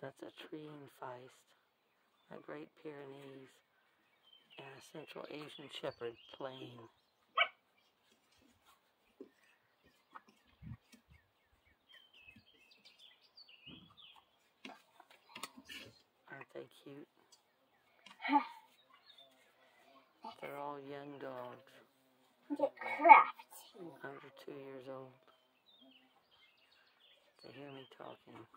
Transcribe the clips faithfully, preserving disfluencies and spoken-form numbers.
That's a treeing Feist, a Great Pyrenees, and a Central Asian Shepherd playing. Aren't they cute? They're all young dogs. Get crafty. Under two years old. They hear me talking.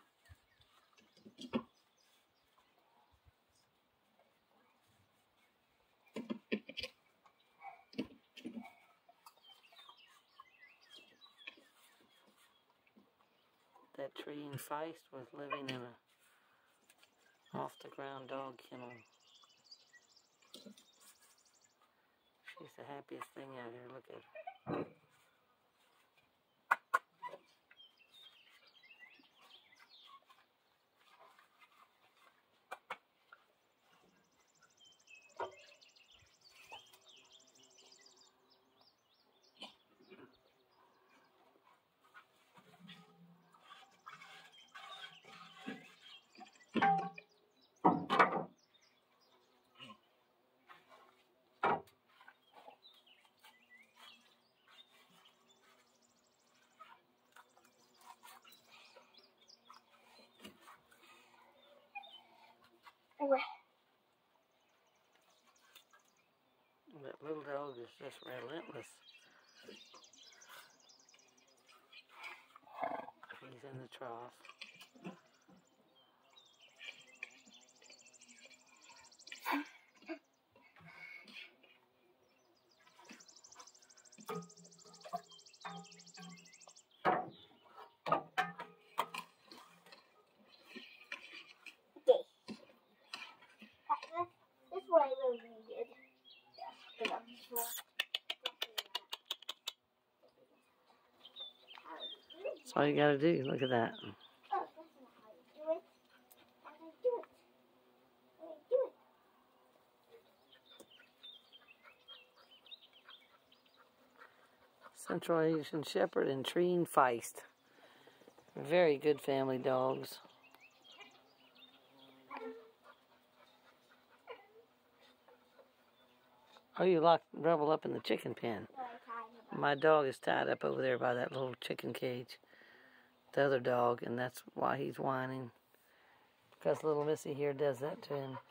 That treeing Feist was living in a off-the-ground dog kennel. She's the happiest thing out here. Look at her. That little dog is just relentless. He's in the trough. This is what I really needed. That's all you gotta do. Look at that. Oh, that's not how you do it. How do I do it? How do I do it? Central Asian Shepherd and treeing Feist. Very good family dogs. Oh, you locked Rebel up in the chicken pen. My dog is tied up over there by that little chicken cage. The other dog, and that's why he's whining. Because little Missy here does that to him.